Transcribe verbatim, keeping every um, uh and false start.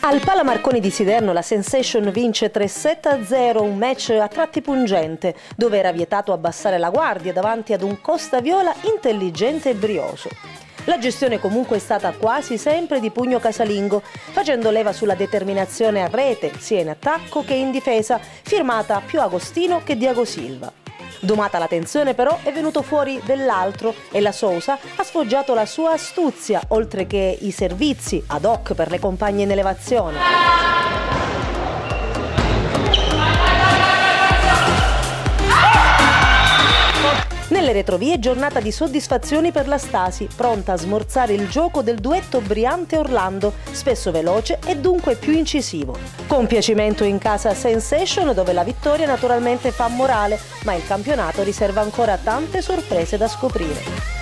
Al Pala Marconi di Siderno la Sensation vince tre sette a zero, un match a tratti pungente, dove era vietato abbassare la guardia davanti ad un Costa Viola intelligente e brioso. La gestione comunque è stata quasi sempre di pugno casalingo, facendo leva sulla determinazione a rete, sia in attacco che in difesa, firmata più Agostino che Diago Silva. Domata la tensione però è venuto fuori dell'altro e la Sousa ha sfoggiato la sua astuzia, oltre che i servizi ad hoc per le compagne in elevazione. Nelle retrovie giornata di soddisfazioni per la Stasi, pronta a smorzare il gioco del duetto Briante-Orlando, spesso veloce e dunque più incisivo. Compiacimento in casa Sensation, dove la vittoria naturalmente fa morale, ma il campionato riserva ancora tante sorprese da scoprire.